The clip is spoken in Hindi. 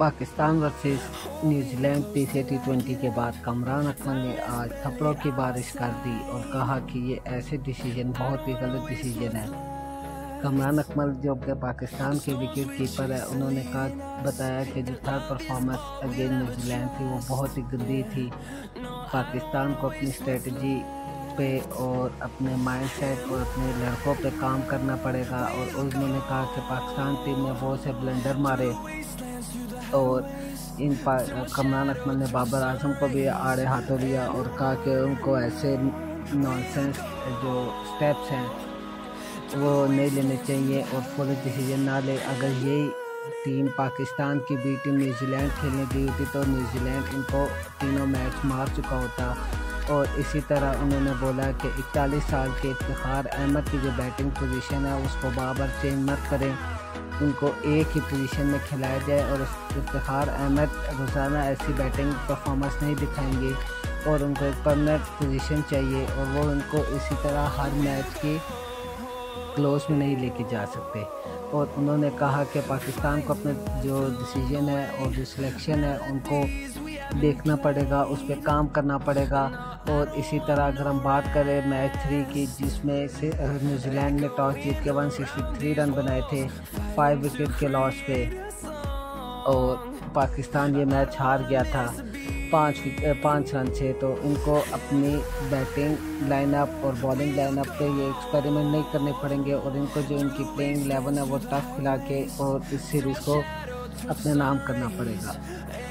पाकिस्तान वर्सेस न्यूजीलैंड तीसरे टी20 के बाद कमरान अकमल ने आज थप्पड़ों की बारिश कर दी और कहा कि ये ऐसे डिसीजन बहुत ही गलत डिसीजन है। कमरान अकमल जो कि पाकिस्तान के विकेट कीपर है, उन्होंने बताया कि जो थर्ड परफॉर्मेंस अगेंस्ट न्यूजीलैंड थी वो बहुत ही गंदी थी। पाकिस्तान को अपनी स्ट्रेटजी पे और अपने माइंडसेट और अपने लड़कों पे काम करना पड़ेगा। और उन्होंने कहा कि पाकिस्तान टीम ने बहुत से ब्लंडर मारे और कमरान अकमल ने बाबर आजम को भी आड़े हाथों लिया और कहा कि उनको ऐसे नॉनसेंस जो स्टेप्स हैं वो नहीं लेने चाहिए और फुल डिसीजन ना ले। अगर यही टीम पाकिस्तान की बी टीम न्यूजीलैंड खेलने दी होती तो न्यूजीलैंड इनको तीनों मैच मार चुका होता। और इसी तरह उन्होंने बोला कि 41 साल के इफ्तिखार अहमद की जो बैटिंग पोजीशन है उसको बार-बार चेंज मत करें, उनको एक ही पोजीशन में खिलाया जाए। और इफ्तिखार अहमद रोज़ाना ऐसी बैटिंग परफॉर्मेंस नहीं दिखाएंगे और उनको एक परमानेंट पोजीशन चाहिए और वो उनको इसी तरह हर मैच की क्लोज में नहीं लेके जा सकते। और उन्होंने कहा कि पाकिस्तान को अपने जो डिसीजन है और जो सिलेक्शन है उनको देखना पड़ेगा, उस पर काम करना पड़ेगा। और इसी तरह अगर हम बात करें मैच 3 की, जिसमें से न्यूजीलैंड ने टॉस जीत के 163 रन बनाए थे 5 विकेट के लॉस पे और पाकिस्तान ये मैच हार गया था 5 रन से। तो इनको अपनी बैटिंग लाइनअप और बॉलिंग लाइनअप पे ये एक्सपेरिमेंट नहीं करने पड़ेंगे और इनको जो इनकी प्लेइंग 11 है वो टफ खिला के और इस सीरीज़ को अपने नाम करना पड़ेगा।